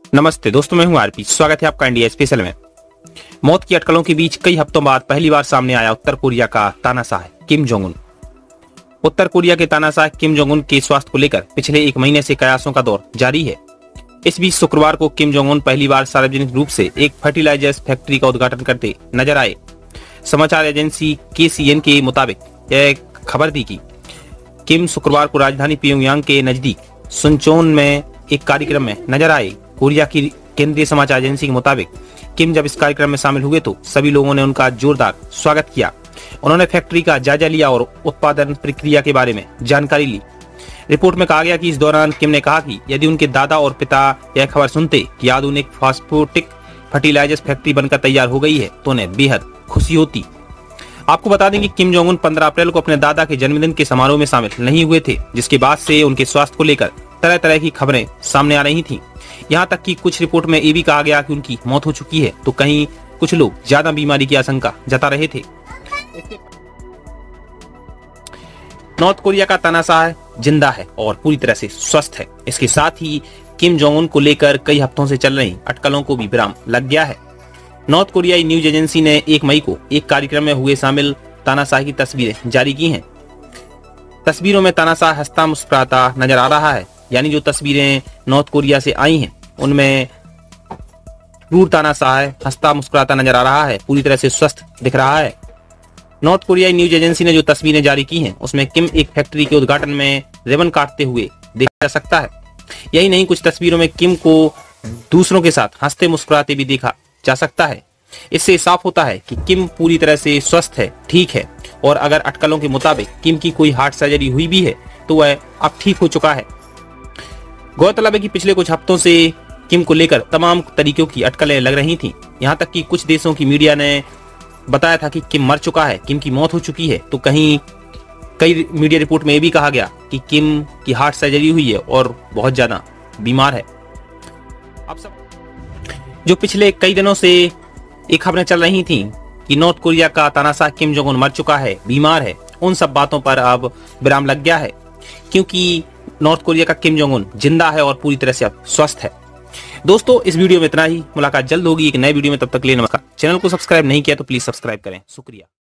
नमस्ते दोस्तों, मैं हूं आरपी। स्वागत है आपका इंडिया स्पेशल में। मौत की अटकलों के बीच कई हफ्तों बाद पहली बार सामने आया उत्तर कोरिया का तानाशाह किम जोंग उन। उत्तर कोरिया के तानाशाह किम जोंग उन के स्वास्थ्य को लेकर पिछले एक महीने से कयासों का दौर जारी है। इस बीच शुक्रवार को किम जोंग उन पहली बार सार्वजनिक रूप से एक फर्टिलाइजर्स फैक्ट्री का उद्घाटन करते नजर आए। समाचार एजेंसी KCN के मुताबिक यह खबर थी कि किम शुक्रवार को राजधानी प्योंगयांग के नजदीक सुनचोन में एक कार्यक्रम में नजर आए। कोरिया की केंद्रीय समाचार एजेंसी के मुताबिक किम जब इस कार्यक्रम में शामिल हुए तो सभी लोगों ने उनका जोरदार स्वागत किया। उन्होंने फैक्ट्री का जायजा लिया और उत्पादन प्रक्रिया के बारे में जानकारी ली। रिपोर्ट में कहा गया कि इस दौरान किम ने कहा कि यदि उनके दादा और पिता यह खबर सुनते कि आधुनिक फास्फोटिक फर्टिलाइजर्स फैक्ट्री बनकर तैयार हो गई है तो उन्हें बेहद खुशी होती। आपको बता दें कि किम जोंग उन 15 अप्रैल को अपने दादा के जन्मदिन के समारोह में शामिल नहीं हुए थे, जिसके बाद से उनके स्वास्थ्य को लेकर तरह तरह की खबरें सामने आ रही थीं। यहाँ तक कि कुछ रिपोर्ट में ये भी कहा गया कि उनकी मौत हो चुकी है, तो कहीं कुछ लोग ज्यादा बीमारी की आशंका जता रहे थे। नॉर्थ कोरिया का तानाशाह जिंदा है और पूरी तरह से स्वस्थ है। इसके साथ ही किम जोंग उन को लेकर कई हफ्तों से चल रही अटकलों को भी विराम लग गया है। नॉर्थ कोरियाई न्यूज एजेंसी ने 1 मई को एक कार्यक्रम में हुए शामिल तानाशाह की तस्वीरें जारी की हैं। तस्वीरों में तानाशाह हंसता मुस्कुराता नजर आ रहा है। यानी जो तस्वीरें नॉर्थ कोरिया से आई हैं उनमें क्रूर तानाशाह हंसता मुस्कुराता नजर आ रहा है, पूरी तरह से स्वस्थ दिख रहा है। नॉर्थ कोरियाई न्यूज एजेंसी ने जो तस्वीरें जारी की हैं उसमें किम एक फैक्ट्री के उद्घाटन में रिबन काटते हुए देखा जा सकता है। यही नहीं, कुछ तस्वीरों में किम को दूसरों के साथ हंसते मुस्कुराते भी देखा जा सकता है। इससे साफ होता है कि किम पूरी तरह से स्वस्थ है, ठीक है। और अगर अटकलों के मुताबिक किम की कोई हार्ट सर्जरी हुई भी है तो वह अब ठीक हो चुका है। गौरतलब है कि पिछले कुछ हफ्तों से किम को लेकर तमाम तरीकों की अटकलें लग रही थीं। यहाँ तक कि कुछ देशों की मीडिया ने बताया था कि किम मर चुका है, किम की मौत हो चुकी है, तो कहीं कई मीडिया रिपोर्ट में ये भी कहा गया कि किम की हार्ट सर्जरी हुई है और बहुत ज्यादा बीमार है। अब सब जो पिछले कई दिनों से एक खबरें चल रही थीं कि नॉर्थ कोरिया का तानाशाह किम जोंग उन मर चुका है, बीमार है, उन सब बातों पर अब विराम लग गया है, क्योंकि नॉर्थ कोरिया का किम जोंग उन जिंदा है और पूरी तरह से अब स्वस्थ है। दोस्तों, इस वीडियो में इतना ही। मुलाकात जल्द होगी एक नए वीडियो में, तब तक के लिए नमस्कार। चैनल को सब्सक्राइब नहीं किया तो प्लीज सब्सक्राइब करें। शुक्रिया।